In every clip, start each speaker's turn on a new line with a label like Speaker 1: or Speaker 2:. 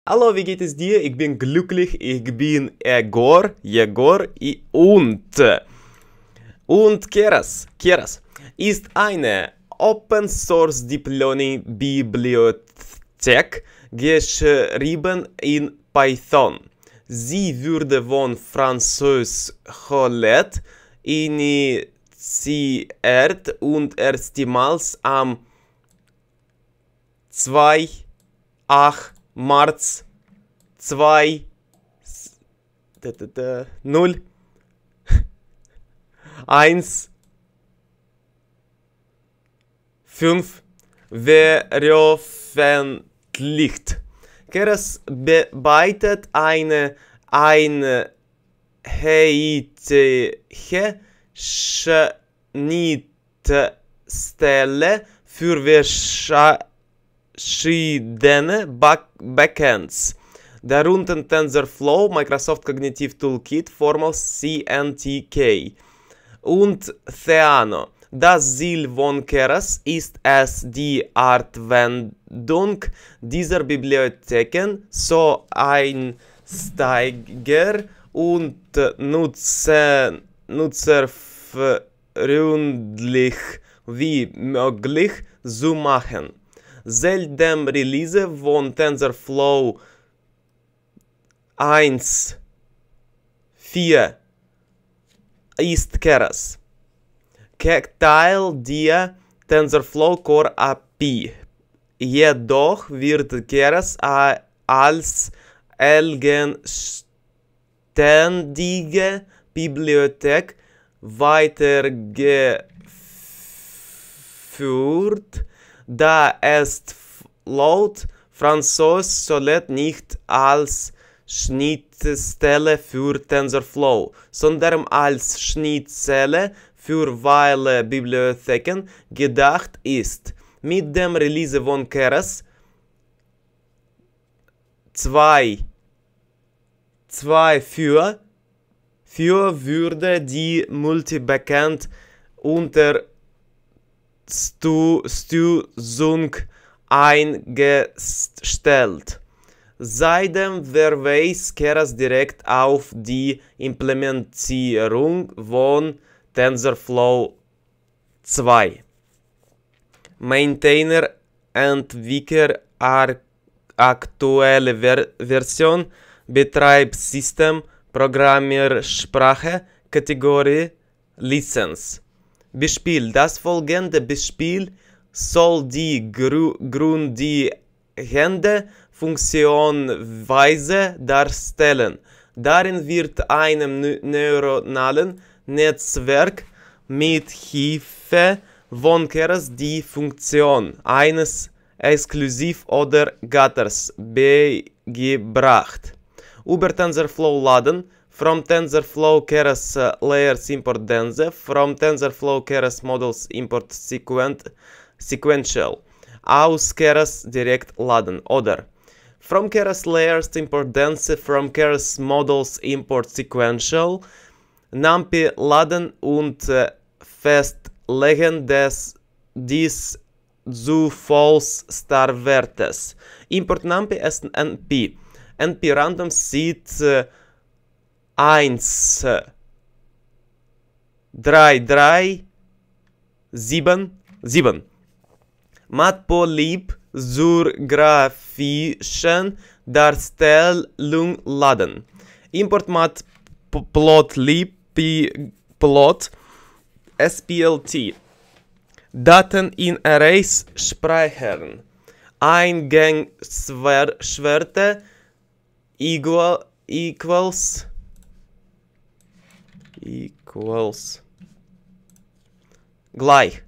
Speaker 1: Hallo, wie geht es dir? Ich bin glücklich, ich bin Egor, und Keras ist eine Open Source Bibliothek, geschrieben in Python. Sie wurde von Francois Hollet initiiert und erstmals am 2. März 0 1 5 veröffentlicht. Keras bietet eine einheitliche Schnittstelle für verschiedene Backends, darunter TensorFlow, Microsoft Cognitive Toolkit, Formals CNTK und Theano. Das Ziel von Keras ist es, die Anwendung dieser Bibliotheken so Einsteiger- und nutzerfreundlich wie möglich zu machen. Seit dem Release von TensorFlow 1.4 ist Keras Teil der TensorFlow Core API. Jedoch wird Keras als eigenständige Bibliothek weitergeführt, da es laut Francois Hollet nicht als Schnittstelle für TensorFlow, sondern als Schnittstelle für viele Bibliotheken gedacht ist. Mit dem Release von Keras 2.4 würde die Multi-Backend Unterstützung eingestellt. Seitdem verweist Keras direkt auf die Implementierung von TensorFlow 2. Maintainer, Entwickler, aktuelle Version, Betriebssystem, Programmiersprache, Kategorie, Lizenz. Beispiel: Das folgende Beispiel soll die grundlegende Funktionsweise darstellen. Darin wird einem neuronalen Netzwerk mit Hilfe von Keras die Funktion eines Exklusiv- oder Gatters beigebracht. Über TensorFlow laden. From TensorFlow Keras layers import dense. From TensorFlow Keras models import sequential. Aus Keras direkt laden. Oder from Keras layers import dense. From Keras models import sequential. NumPy laden und festlegen dies zu false Starwertes. Import NumPy ist NP. NP random seed 1 3 3 7. Matplotlib zur grafischen Darstellung laden. Import Matplotlib plot splt. Daten in Arrays speichern. Eingangswerte equals gleich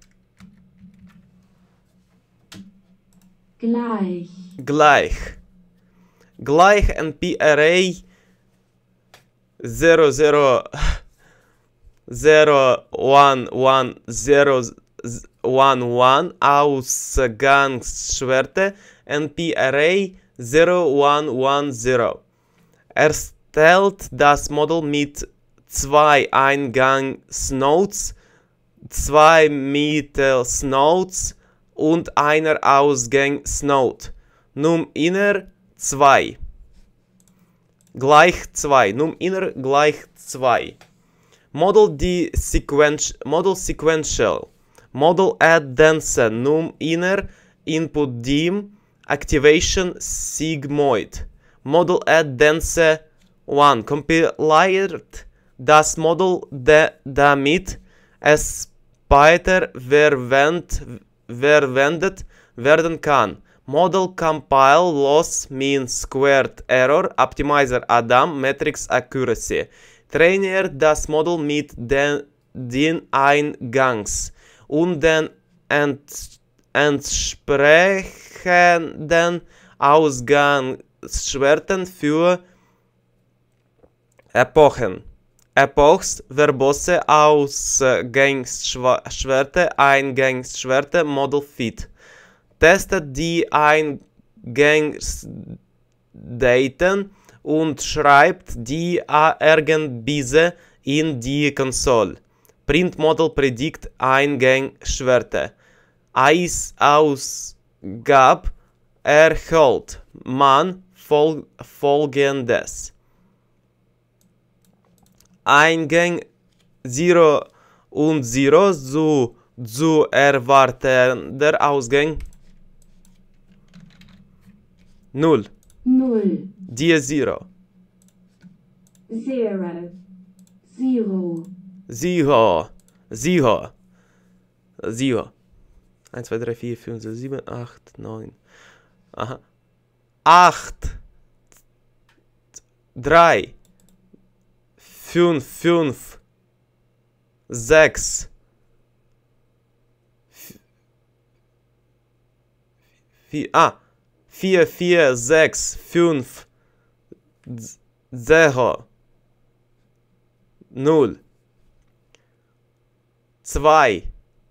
Speaker 1: NP Array 0 0 0 1 1 0 1 1 Ausgangswerte NP Array 0 1 1 0 erstellt das Modell mit 2 Eingangsnodes, 2 Mittelsnodes und einer Ausgangsnode. Num inner 2. gleich 2. Num-inner gleich 2. Model sequential. Model add dense. Num-inner input dim. Activation sigmoid. Model add dense 1. Compiliert das Model damit es später verwendet werden kann. Model compile loss mean squared error optimizer Adam matrix accuracy. Trainiert das Model mit den Eingangs und den entsprechenden Ausgangswerten für Epochen. Epochs, verbose, Ausgangswerte, Eingangswerte, Model fit. Testet die Eingangsdaten und schreibt die Ergebnisse in die Konsole. Print Model predict Eingangswerte. Ausgabe erhält man folgendes. Eingang 0 und 0 zu erwartender Ausgang 0.
Speaker 2: 0,
Speaker 1: Die 0.
Speaker 2: 0, 0,
Speaker 1: 0. 0. 0. 1, 2, 3, 4, 5, 6, 7, 8, 9. Aha. 8. 3. 5, 5. 6. 4, 4, 6, 5. 0. 0. 2.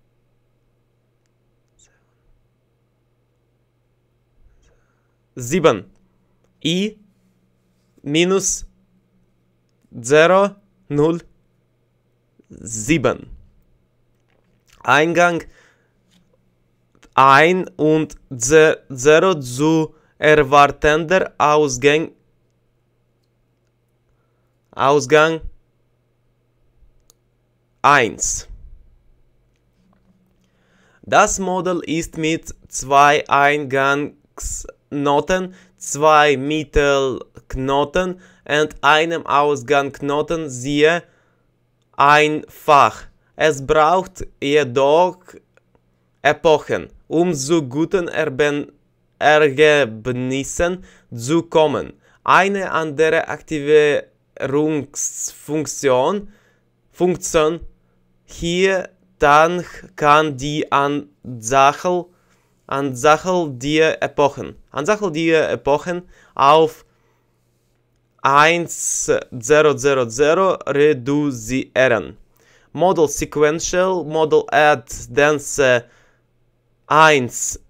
Speaker 1: 7. I minus 0, 0, 7. Eingang 1 und 0 zu erwartender Ausgang 1. Das Modell ist mit 2 Eingangsknoten, 2 Mittelknoten und einem Ausgangsknoten sehr einfach. Es braucht jedoch Epochen, um zu guten Ergebnissen zu kommen. Eine andere Aktivierungsfunktion hier dann kann die Anzahl der Epochen auf 1000 reduzieren. Model sequential, Model add dense 1,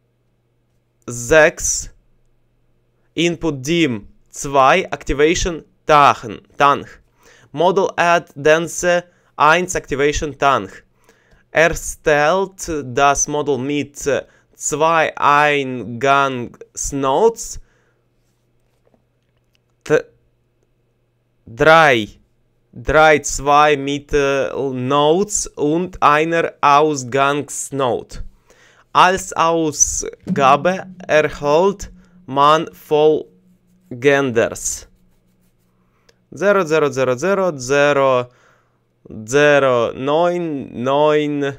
Speaker 1: 6, Input dim 2, Activation Tank. Model add dense 1, Activation Tank. Erstellt das Model mit 2 Eingangsnodes, 3 2 Mittelnodes und einer Ausgangsnode. Als Ausgabe erhält man folgendes: 0 0 0 0 0 0 9 9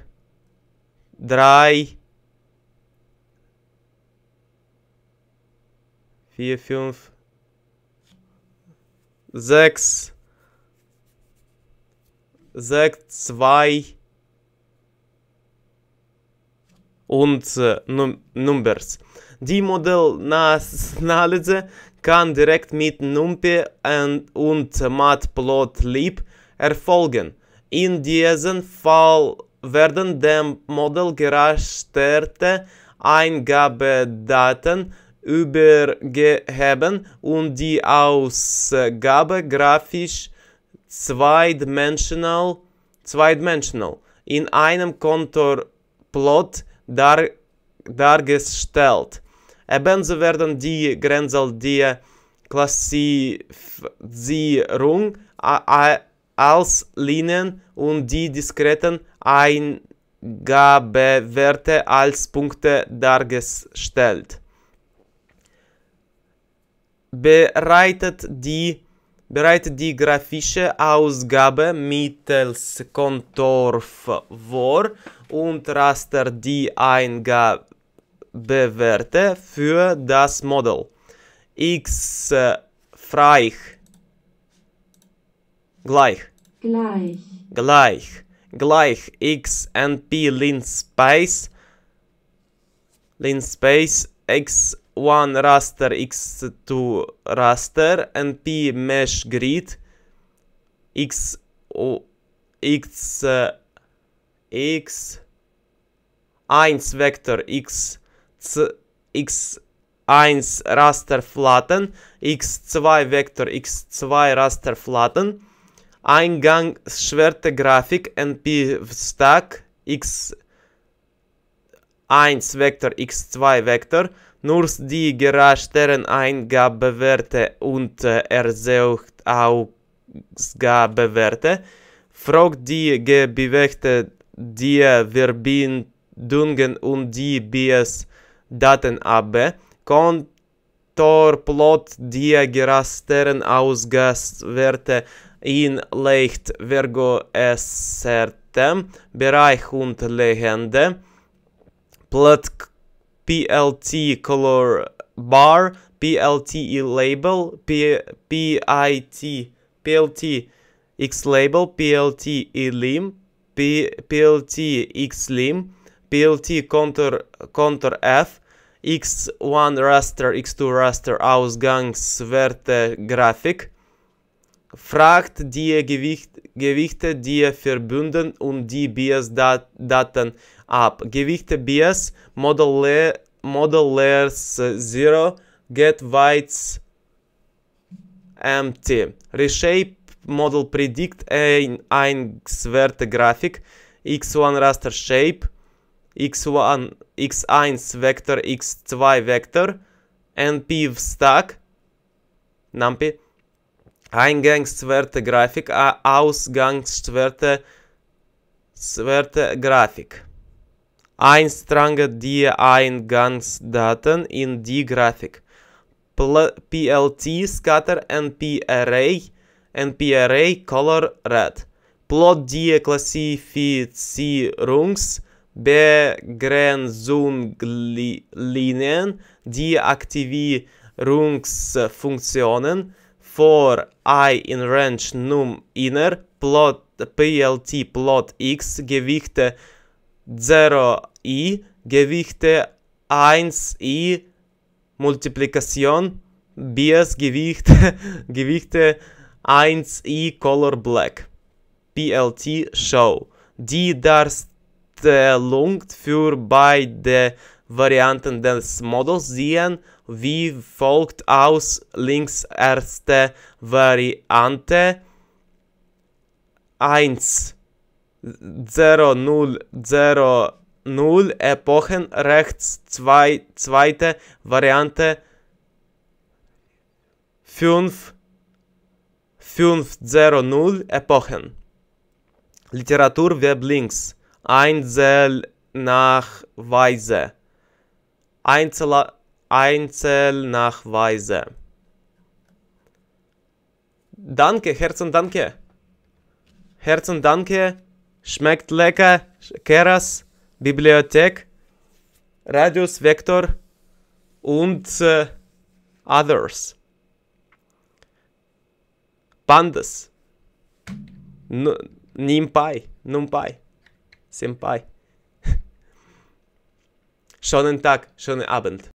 Speaker 1: 3 4 5 6 6 2 und Numbers. Die Modellanalyse kann direkt mit NumPy und Matplotlib erfolgen. In diesem Fall werden dem Modell gerasterte Eingabedaten übergeben und die Ausgabe grafisch zweidimensional in einem Konturplot dargestellt. Ebenso werden die Grenzen der Klassifizierung als Linien und die diskreten Eingabewerte als Punkte dargestellt. Bereitet die grafische Ausgabe mittels Kontur vor und rastert die Eingabewerte für das Modell. X gleich x np linspace x1 raster x2 raster np mesh grid x1 vektor x1 raster flatten x2 vektor x2 raster flatten Eingangsschwerte Grafik np stack x1 Vektor x2 Vektor nur die gerasteren Eingabewerte und Ersuchausgabewerte fragt die Gewichte die Verbindungen und die BIOS-Daten ab. Kontorplot die gerasteren Ausgangswerte in leicht vergrößertem Bereich und legende Plot PLT Color Bar, PLT Label, PLT X Label, PLT Lim, PLT X Lim, PLT Contour F, X1 Raster, X2 Raster Ausgangswerte Grafik. Fragt die Gewichte die Verbünden und die BIOS-Daten ab. Gewichte BIOS, Model Layers 0, Get Weights empty. Reshape Model Predict Eingangswerte Grafik, X1 Raster Shape, X1 Vektor, X2 Vektor, NP Stack, NumPy. Eingangswerte Grafik, Ausgangswerte Grafik. Eintrage die Eingangsdaten in die Grafik. PLT Scatter NP Array Color Red. Plot die Klassifizierungsbegrenzungslinien, die Aktivierungsfunktionen for I in range num inner plot PLT plot x Gewichte 0i Gewichte 1i Multiplikation BIOS Gewichte 1i Color Black PLT Show. Die Darstellung für beide Varianten des Modells sehen wie folgt aus. Links erste Variante 1 0 0 0 0 Epochen, rechts zweite Variante 5 5 0 0 Epochen. Literatur Web links Einzelnachweise. Einzelnachweise. Danke, Herzen danke. Herzen danke. Schmeckt lecker. Keras, Bibliothek, Radius Vektor und others. Pandas. NumPy. Senpai. Schönen Tag, schönen Abend.